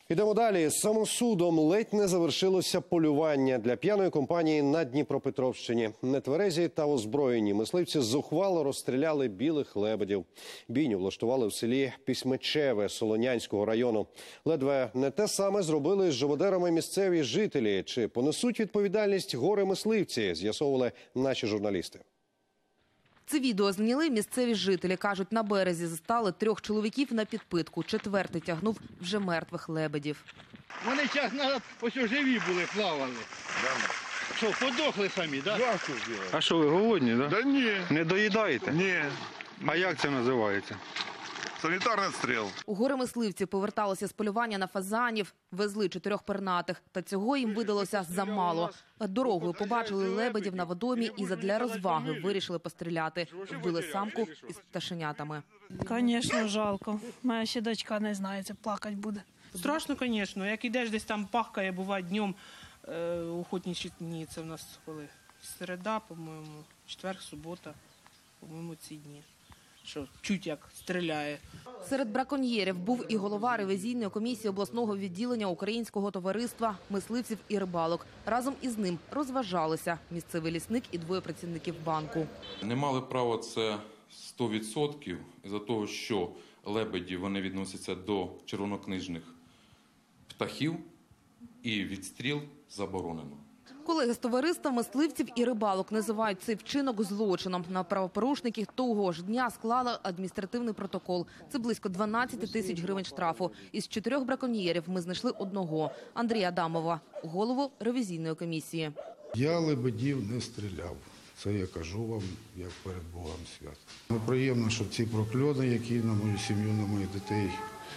Ідемо далі. Самосудом ледь не завершилося полювання для п'яної компанії на Дніпропетровщині. Нетверезі та озброєні мисливці зухвало розстріляли білих лебедів. Бійню влаштували в селі Пісьмичеве Солонянського району. Ледве не те саме зробили з живодерами місцеві жителі. Чи понесуть відповідальність горе-мисливці, з'ясовували наші журналісти. Це відео зняли місцеві жителі. Кажуть, на березі застали 3 чоловіків на підпитку. 4-й тягнув вже мертвих лебедів. Вони час назад ось живі були, плавали. Що, подохли самі, так? А що, ви голодні, так? Да ні, Не доїдаєте? ні. А як це називається? Санітарний стріл. Горе-мисливці поверталися з полювання на фазанів, везли 4 пернатих. Та цього їм видалося замало. Дорогою побачили лебедів на водомі і задля розваги вирішили постріляти. Вбили самку із пташенятами. Звісно, жалко. Моя ще дочка не знає, це плакати буде. Страшно, звісно. Як ідеш, десь там пахкає, буває днем. Охотничі дні, це в нас коли? Середа, по-моєму, четвер, субота, по-моєму, ці дні. Що чуть як стріляє. Серед браконьєрів був і голова ревізійної комісії обласного відділення Українського товариства мисливців і рибалок. Разом із ним розважалися місцевий лісник і 2 працівників банку. Не мали права це 100% із-за того, що лебеді вони відносяться до червонокнижних птахів і відстріл заборонено. Колеги з товариства мисливців і рибалок називають цей вчинок злочином. На правопорушників того ж дня склали адміністративний протокол. Це близько 12 тисяч гривень штрафу. Із 4 браконьєрів ми знайшли одного – Андрія Адамова, голову ревізійної комісії. Я лебедів не стріляв. Це я кажу вам, як перед Богом свят. Приємно, що ці прокльони, які на мою сім'ю, на моїх дітей,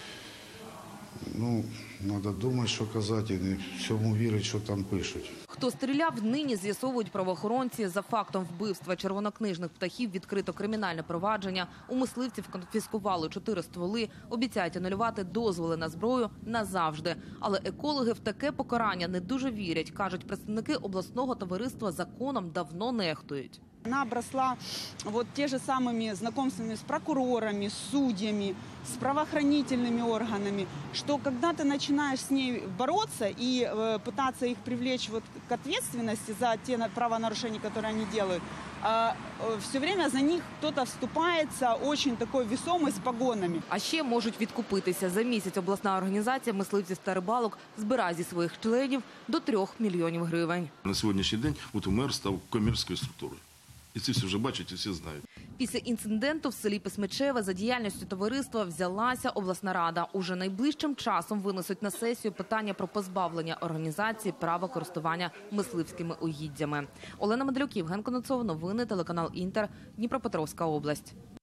треба думати, що казати, і не всьому вірити, що там пишуть. Хто стріляв, нині з'ясовують правоохоронці. За фактом вбивства червонокнижних птахів відкрито кримінальне провадження. У мисливців конфіскували 4 стволи, обіцяють анулювати дозволи на зброю назавжди. Але екологи в таке покарання не дуже вірять. Кажуть, представники обласного товариства законом давно нехтують. Она обросла те же самыми знакомствами с прокурорами, с судьями, с правоохранительными органами, что когда ты начинаешь с ней бороться и пытаться их привлечь к ответственности за те правонарушения, которые они делают, все время за них кто-то вступается очень такой весомый, с погонами. А ще можуть відкупитися. За місяць обласна організація мисливців та рибалок збирає зі своїх членів до 3 мільйонів гривень. На сьогоднішній день УТМР став комерційною структурою. І це всі вже бачать і всі знають. Після інциденту в селі Письмичеве за діяльністю товариства взялася обласна рада. Уже найближчим часом винесуть на сесію питання про позбавлення організації права користування мисливськими угіддями. Олена Медлюк, Євген Конецов, новини, телеканал Інтер, Дніпропетровська область.